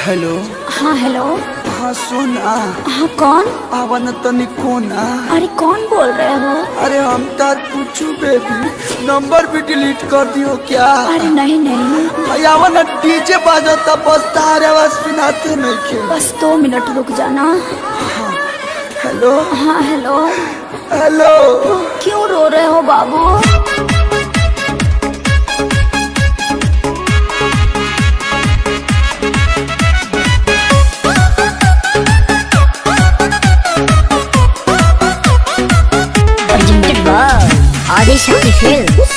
Hello. हाँ hello. हाँ सुना। हाँ कौन? आवन तनी कोना। अरे कौन बोल रहे हो? अरे हम तार पूछू बेबी, नंबर भी डिलीट कर दियो क्या? अरे नहीं नहीं। आवन डीजे बाजता बस तारे आवाज सुनाते नहीं के। बस 2 मिनट रुक जाना। हाँ हेलो। हाँ हेलो। हेलो। क्यों रो रहे हो बाबू? आदिशक्ति फिल्म्स।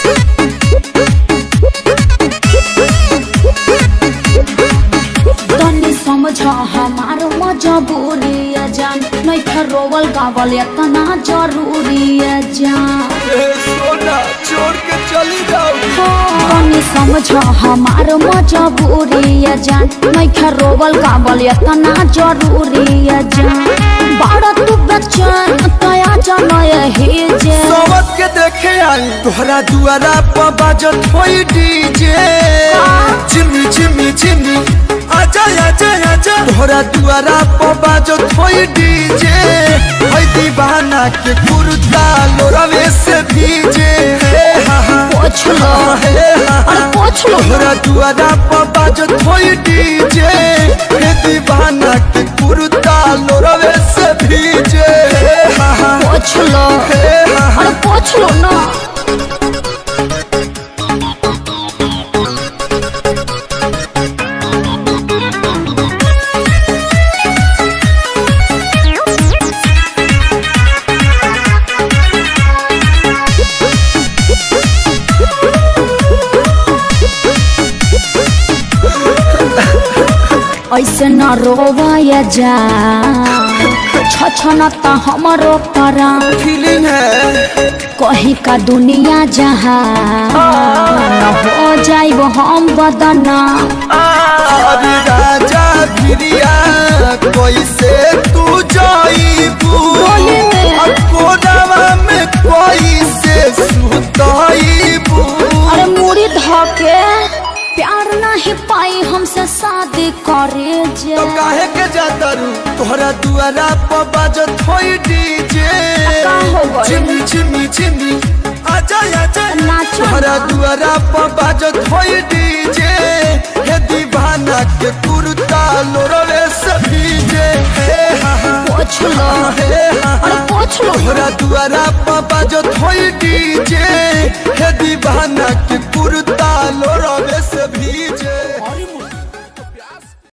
तनी समझ हमार मजबूरी जान, नहीं रोवल गावल इतना जरूरी जान। सोना छोड़ के चली जाओ। तनी समझ हमार मजबूरी जान, नहीं रोवल गावल इतना जरूरी जान। बड़ा तू बच्चन तया जान यही जे सोवत के देखे आई तोहरा दुआरा पर बाजत होई डीजे। चिमी चिमी चिमी आजा आजा आजा तोहरा दुआरा पर बाजत होई डीजे। होई दीवाना के कुर्ता लोरवे से भीजे। पोछ लो। अरे पोछ लो। तोहरा दुआरा पर बाजत होई डीजे। हे दीवाना के कुर्ता लोरवे से भीजे। पोछ लो। अरे पोछ लो ना। ऐसे न रोवाया जा, छछनता हमरो परा। फीलिंग है कहीं का दुनिया जहाँ न हो जाइब हम बदना। अरे राजा भिरिया कैसे तू जाइबू? कोनावा में कैसे सुताइबू? अरे मुड़ी धके प्यार नहीं पाई हमसे शादी करे जे। तो काहे के जाता रू तोहरा दुआरा पर बाजत होई डीजे। चिमी चिमी चिमी आजा आजा तोहरा दुआरा पर बाजत होई डीजे। हे दीवाना के कुर्ता लोरवे से भीजे। पोछ लो। अरे पोछ लो। तोहरा दुआरा पर बाजत होई डीजे। हे दीवाना के कुर्ता लोरवे से भीजे।